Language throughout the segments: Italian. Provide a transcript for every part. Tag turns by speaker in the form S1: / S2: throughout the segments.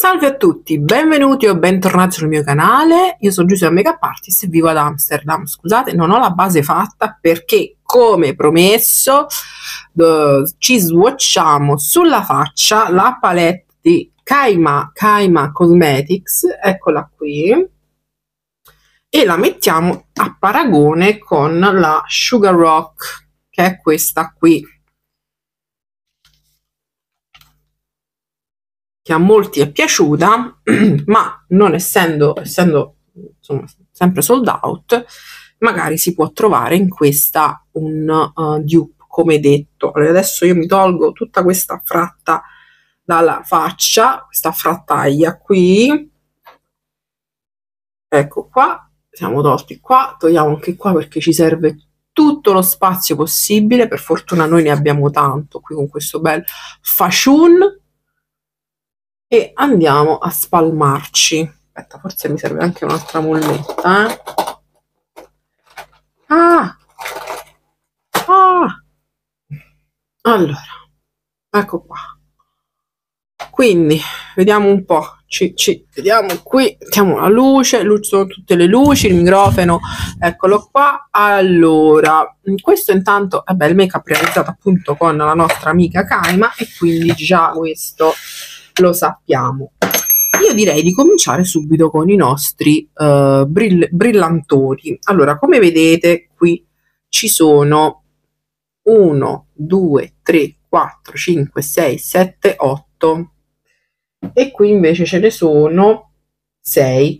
S1: Salve a tutti, benvenuti o bentornati sul mio canale. Io sono Giuseppa Makeup Artist e vivo ad Amsterdam. Scusate, non ho la base fatta perché, come promesso, ci swatchiamo sulla faccia la palette di Kaima Cosmetics, eccola qui, e la mettiamo a paragone con la Sugar Rock, che è questa qui, che a molti è piaciuta, ma non essendo insomma sempre sold out, magari si può trovare in questa un dupe, come detto. Allora, adesso io mi tolgo tutta questa fratta dalla faccia, questa frattaglia qui, ecco qua, siamo tolti qua, togliamo anche qua perché ci serve tutto lo spazio possibile. Per fortuna noi ne abbiamo tanto qui con questo bel fashion. E andiamo a spalmarci. Aspetta, forse mi serve anche un'altra molletta, eh? Allora, ecco qua. Quindi vediamo un po', vediamo qui, mettiamo la luce, sono tutte le luci, il microfono, eccolo qua. Allora, questo intanto, vabbè, il make up realizzato appunto con la nostra amica Kaima, e quindi già questo lo sappiamo. Io direi di cominciare subito con i nostri brillantoni. Allora, come vedete qui ci sono 1, 2, 3, 4, 5, 6, 7, 8, e qui invece ce ne sono 6.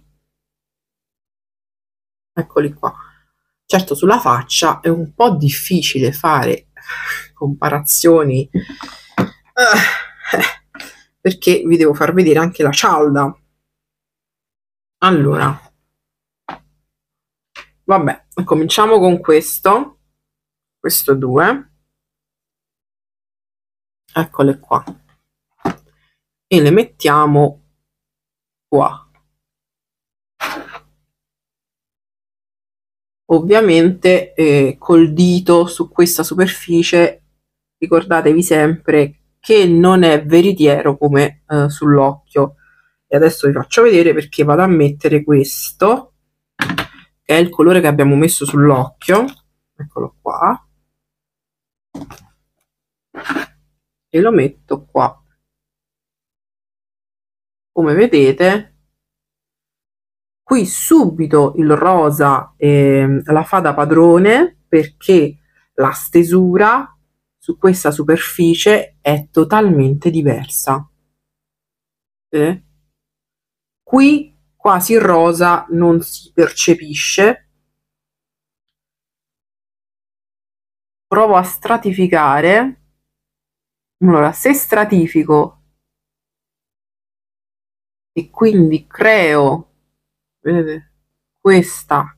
S1: Eccoli qua. Certo, sulla faccia è un po' difficile fare comparazioni, perché vi devo far vedere anche la cialda. Allora, vabbè, cominciamo con questo 2, eccole qua, e le mettiamo qua. Ovviamente col dito su questa superficie, ricordatevi sempre che non è veritiero come sull'occhio. E adesso vi faccio vedere perché vado a mettere questo, che è il colore che abbiamo messo sull'occhio, eccolo qua, e lo metto qua. Come vedete, qui subito il rosa la fa da padrone, perché la stesura su questa superficie è totalmente diversa. Qui quasi il rosa non si percepisce. Provo a stratificare. Allora, se stratifico e quindi creo, vedete, questa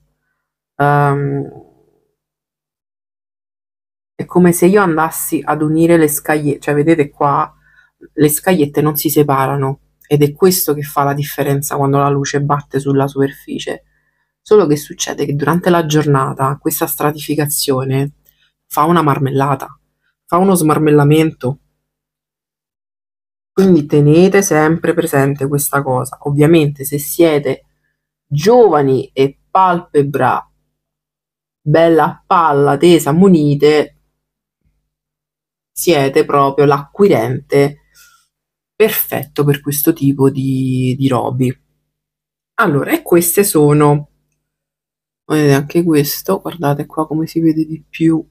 S1: è come se io andassi ad unire le scagliette, cioè vedete qua le scagliette non si separano, ed è questo che fa la differenza quando la luce batte sulla superficie. Solo che succede che durante la giornata questa stratificazione fa una marmellata, fa uno smarmellamento. Quindi tenete sempre presente questa cosa. Ovviamente se siete giovani e palpebra bella a palla, tesa, munite, siete proprio l'acquirente perfetto per questo tipo di robi. Allora, e queste sono, vedete anche questo, guardate qua come si vede di più,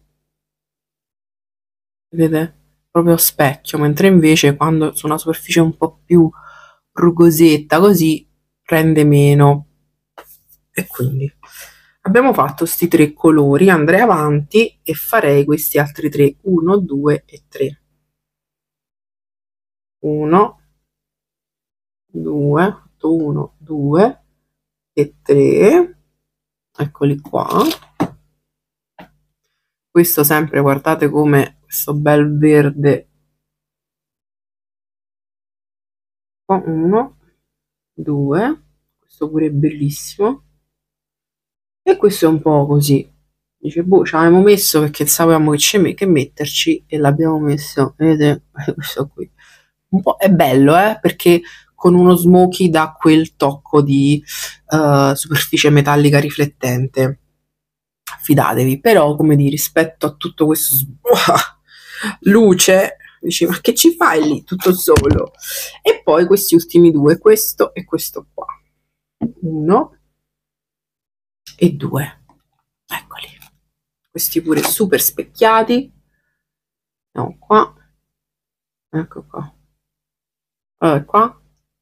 S1: vedete? Proprio specchio, mentre invece quando su una superficie un po' più rugosetta così rende meno. E quindi abbiamo fatto questi 3 colori, andrei avanti e farei questi altri 3, 1, 2 e 3. 1, 2, 1, 2 e 3, eccoli qua. Questo sempre, guardate come questo bel verde, 1, 2, questo pure è bellissimo, e questo è un po' così, dice boh, ci avevamo messo perché sapevamo che metterci, e l'abbiamo messo, vedete, questo qui un po' è bello, perché con uno smoky da quel tocco di superficie metallica riflettente. Fidatevi, però come dire, rispetto a tutto questo luce, dici ma che ci fai lì tutto solo? E poi questi ultimi due, questo e questo qua, 1 e 2, eccoli, questi pure super specchiati, no, qua, ecco qua, qua,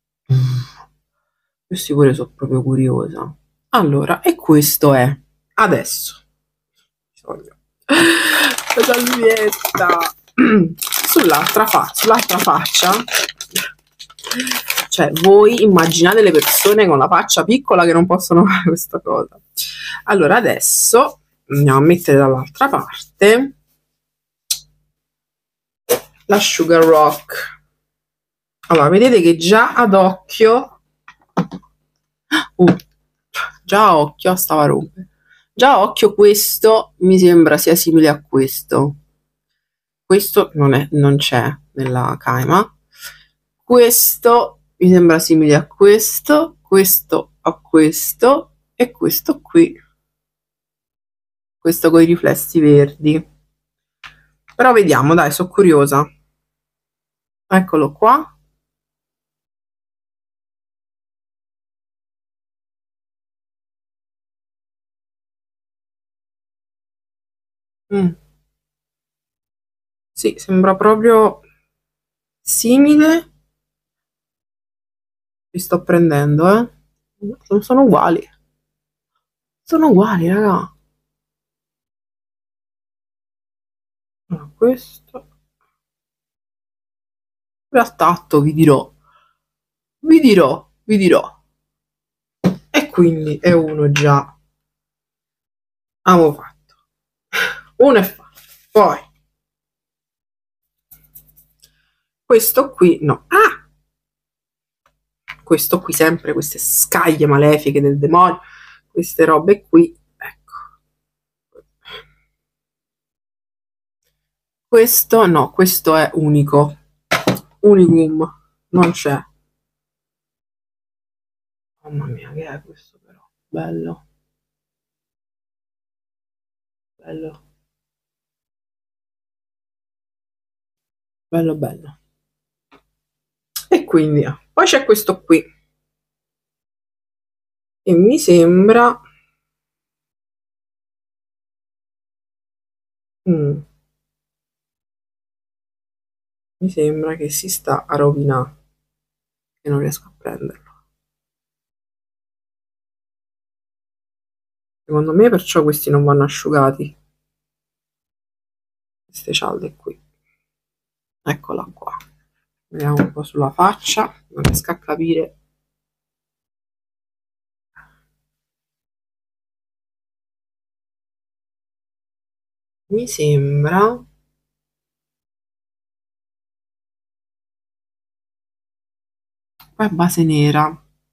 S1: questi pure sono proprio curiosa. Allora, e questo è adesso la salvietta sull'altra faccia, cioè voi immaginate le persone con la faccia piccola che non possono fare questa cosa. Allora adesso andiamo a mettere dall'altra parte la Sugar Rock. Allora vedete che già ad occhio già a occhio stava a rompere. Già a occhio questo mi sembra sia simile a questo. Questo non c'è nella caima. Questo mi sembra simile a questo, questo a questo e questo qui. Questo con i riflessi verdi. Però vediamo, dai, sono curiosa. Eccolo qua. Sì, sembra proprio simile. Li sto prendendo, non sono uguali. Sono uguali, raga. Allora, questo. A tatto vi dirò. Vi dirò. E quindi è uno già. Avevo fatto. Uno è fatto. Poi. Questo qui, no. Ah! Questo qui sempre, queste scaglie malefiche del demonio. Queste robe qui. Ecco. Questo no, questo è unico. Unicum. Non c'è. Mamma mia, che è questo però? Bello. Bello. Bello, bello. E quindi, poi c'è questo qui. E mi sembra... mi sembra che si sta a rovinare. E non riesco a prenderlo. Secondo me perciò questi non vanno asciugati. Queste cialde qui. Eccola qua. Vediamo un po' sulla faccia. Non riesco a capire. Mi sembra... qua è base nera.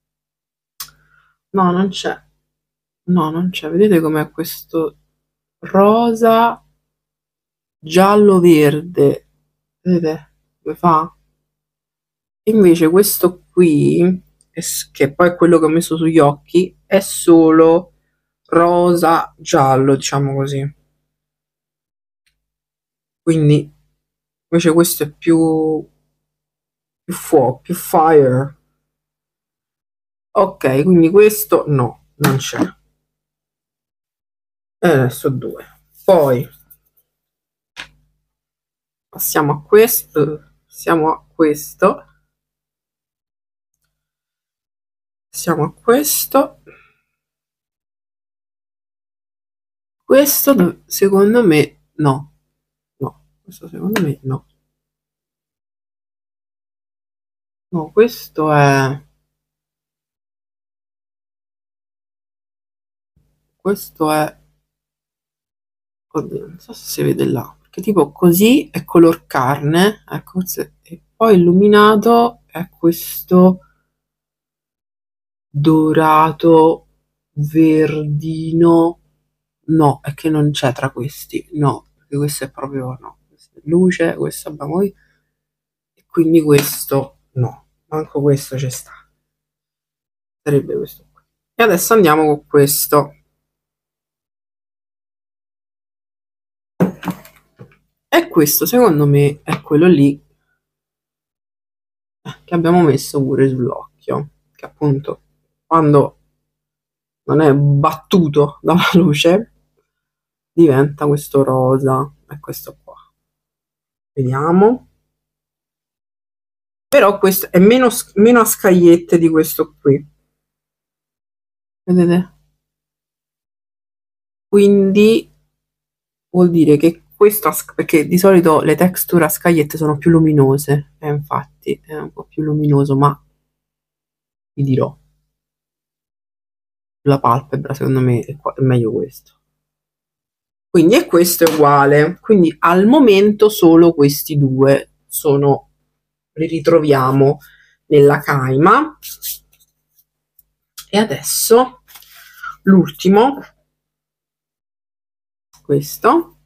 S1: No, non c'è. No, non c'è. Vedete com'è questo rosa giallo verde? Vedete come fa? Invece questo qui, che poi è quello che ho messo sugli occhi, è solo rosa giallo, diciamo così. Quindi invece questo è più fuoco, più fire. Ok, quindi questo no, non c'è. E adesso 2. Poi passiamo a questo, passiamo a questo, passiamo a questo. Questo secondo me no. No, questo secondo me no. No, questo è... questo è... oddio, non so se si vede là, perché tipo così è color carne, ecco, e poi illuminato è questo dorato verdino. No, è che non c'è tra questi, no, perché questo è proprio no, questa è luce, questo abbiamo e quindi questo no, anche questo ci sta, sarebbe questo qui. E adesso andiamo con questo, e questo secondo me è quello lì che abbiamo messo pure sull'occhio, che appunto quando non è battuto dalla luce diventa questo rosa, è questo qua, vediamo. Però questo è meno a scagliette di questo qui, vedete? Quindi vuol dire che questo, perché di solito le texture a scagliette sono più luminose, e infatti è un po' più luminoso, ma vi dirò, la palpebra secondo me è meglio questo. Quindi e questo è uguale, quindi al momento solo questi due sono, li ritroviamo nella Kaima. E adesso l'ultimo, questo,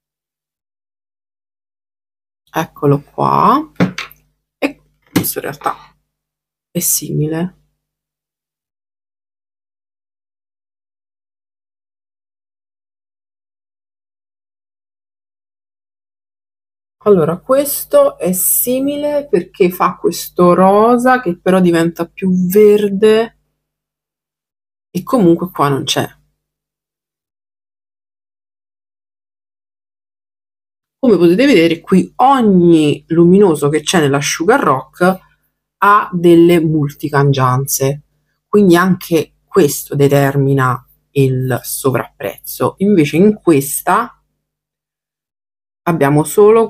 S1: eccolo qua, e questo in realtà è simile. Allora, questo è simile perché fa questo rosa che però diventa più verde e comunque qua non c'è. Come potete vedere qui ogni luminoso che c'è nella Sugar Rock ha delle multicangianze, quindi anche questo determina il sovrapprezzo. Invece in questa abbiamo solo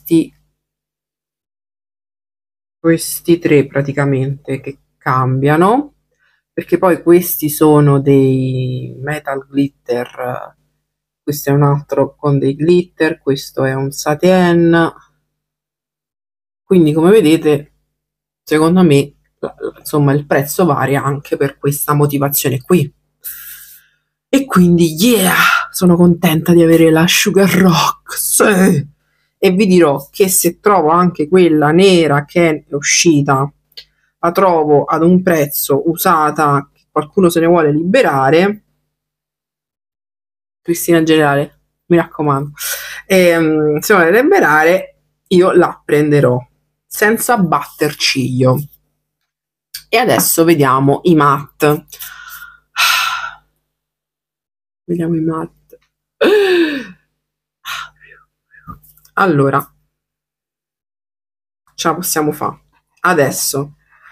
S1: questi tre praticamente che cambiano, perché poi questi sono dei metal glitter, questo è un altro con dei glitter, questo è un satin, quindi come vedete secondo me insomma il prezzo varia anche per questa motivazione qui. E quindi yeah, sono contenta di avere la Sugar Rock, sì. E vi dirò che se trovo anche quella nera che è uscita, la trovo ad un prezzo usata, che qualcuno se ne vuole liberare, Cristina Generale, mi raccomando, se vuole liberare io la prenderò senza batter ciglio. E adesso vediamo i matte. Vediamo i matte. Allora, ce la possiamo fare. Adesso,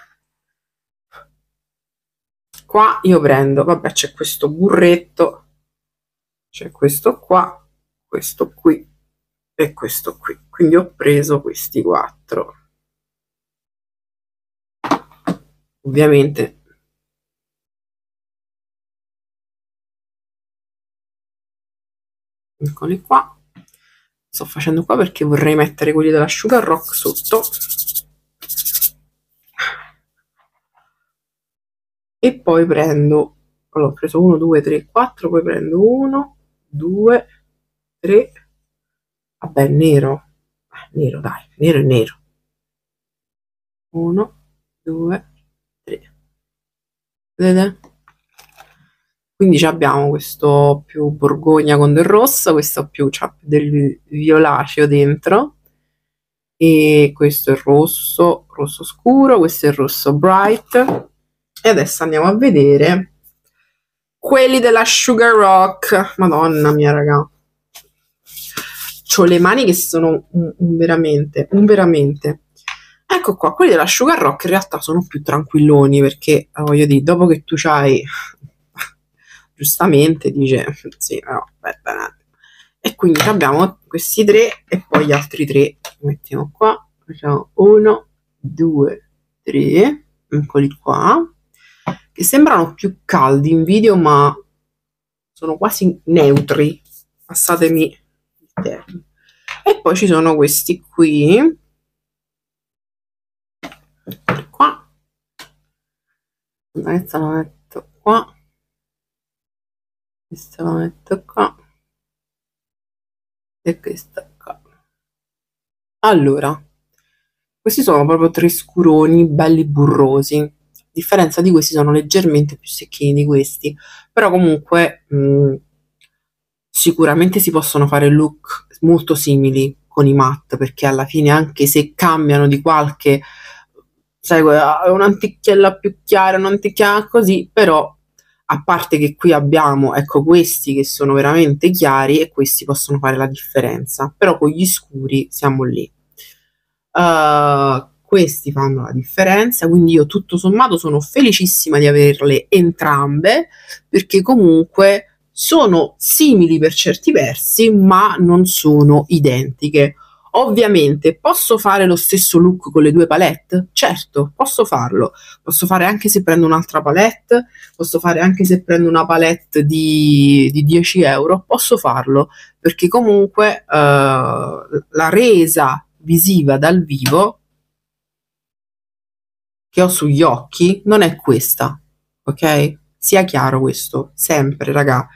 S1: qua io prendo, vabbè, c'è questo burretto, c'è questo qua, questo qui e questo qui. Quindi ho preso questi quattro. Ovviamente eccoli qua. Sto facendo qua perché vorrei mettere quelli della Sugar Rock sotto. E poi prendo, allora ho preso 1, 2, 3, 4, poi prendo 1, 2, 3, vabbè nero, nero dai, nero e nero, 1, 2, 3, vedete? Quindi abbiamo questo più borgogna con del rosso, questo più c'ha del violaceo dentro, e questo è il rosso, rosso scuro, questo è il rosso bright. E adesso andiamo a vedere quelli della Sugar Rock. Madonna mia, raga, c'ho le mani che sono un veramente. Ecco qua, quelli della Sugar Rock in realtà sono più tranquilloni perché, voglio dire, dopo che tu c'hai, giustamente dice, sì, però, aspetta un attimo. E quindi abbiamo questi tre e poi gli altri tre li mettiamo qua. Facciamo 1, 2, 3, eccoli qua, che sembrano più caldi in video, ma sono quasi neutri, passatemi il termine. E poi ci sono questi qui, qua, questa la metto qua, questa la metto qua e questa qua. Allora, Questi sono proprio 3 scuroni belli burrosi. A differenza di questi sono leggermente più secchini di questi, però comunque sicuramente si possono fare look molto simili con i matte, perché alla fine anche se cambiano di qualche, sai, un'anticchiella più chiara, un'anticchiella così, però a parte che qui abbiamo, ecco, questi che sono veramente chiari e questi possono fare la differenza, però con gli scuri siamo lì. Questi fanno la differenza, quindi io tutto sommato sono felicissima di averle entrambe, perché comunque sono simili per certi versi, ma non sono identiche. Ovviamente posso fare lo stesso look con le due palette? Certo, posso farlo. Posso fare anche se prendo un'altra palette, posso fare anche se prendo una palette di 10 euro, posso farlo, perché comunque la resa visiva dal vivo che ho sugli occhi non è questa, ok? Sia chiaro questo, sempre, raga.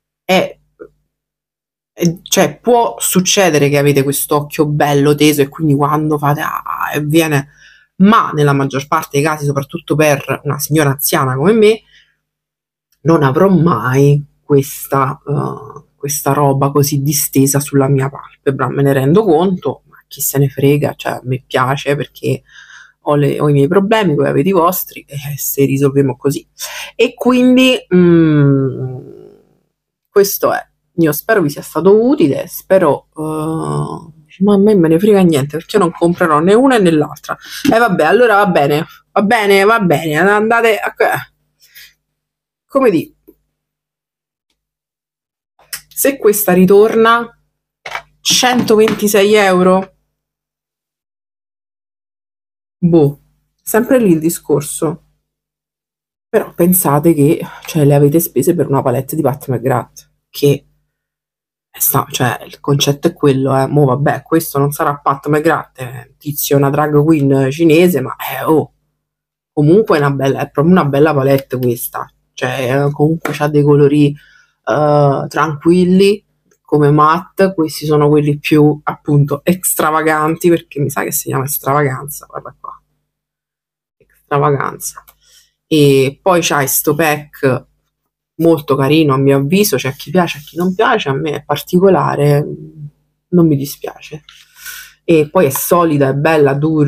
S1: Cioè, può succedere che avete quest'occhio bello teso e quindi quando fate e viene, ma nella maggior parte dei casi, soprattutto per una signora anziana come me, non avrò mai questa roba così distesa sulla mia palpebra, me ne rendo conto, ma chi se ne frega, cioè mi piace perché ho i miei problemi, voi avete i vostri, e se risolviamo così. E quindi questo è. Io spero vi sia stato utile, spero, ma a me me ne frega niente perché io non comprerò né una né l'altra. E vabbè, allora va bene, va bene, va bene, andate a... Come dico, se questa ritorna 126 euro, boh, sempre lì il discorso. Però pensate che, cioè, le avete spese per una palette di Pat McGrath, che cioè, il concetto è quello, mo vabbè, questo non sarà Pat McGrath, è un tizio, una drag queen cinese, ma oh, comunque è proprio una bella palette questa, cioè comunque c'ha dei colori tranquilli come matte, questi sono quelli più appunto extravaganti, perché mi sa che si chiama extravaganza, guarda qua, extravaganza. E poi c'hai sto pack molto carino a mio avviso, c'è a chi piace, a chi non piace, a me è particolare, non mi dispiace. E poi è solida, è bella, dura,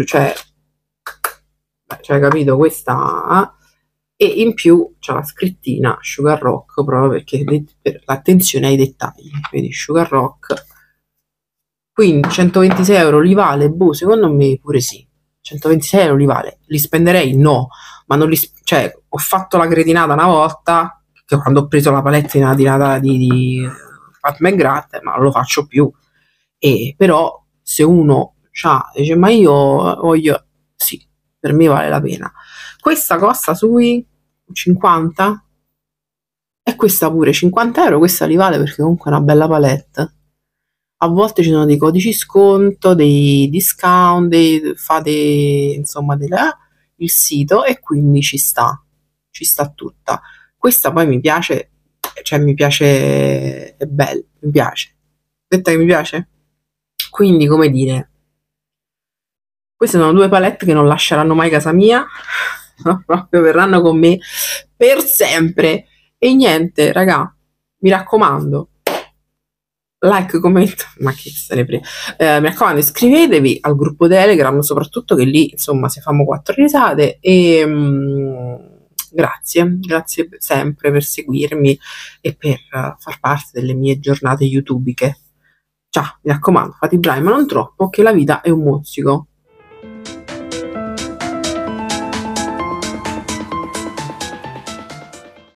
S1: cioè capito, questa... E in più c'è la scrittina Sugar Rock, proprio perché per l'attenzione ai dettagli, vedi, Sugar Rock. Quindi 126 euro li vale? Boh, secondo me pure sì. 126 euro li vale. Li spenderei? No, ma non li... Cioè, ho fatto la cretinata una volta, che quando ho preso la palettina di Natale di Pat McGrath, ma non lo faccio più. E però se uno dice, ma io voglio... Sì, per me vale la pena. Questa costa sui 50? E questa pure 50 euro, questa li vale perché comunque è una bella palette. A volte ci sono dei codici sconto, dei discount, fate insomma il sito e quindi ci sta tutta. Questa poi mi piace, cioè mi piace, è bella, mi piace. Detta che mi piace? Quindi, come dire, queste sono due palette che non lasceranno mai casa mia, no? Proprio verranno con me per sempre. E niente, raga, mi raccomando, like, commento, ma chi se ne frega. Mi raccomando, iscrivetevi al gruppo Telegram, soprattutto che lì, insomma, si fanno 4 risate e grazie sempre per seguirmi e per far parte delle mie giornate youtubiche. Ciao, mi raccomando, fate i bravi, ma non troppo, che la vita è un mozzico.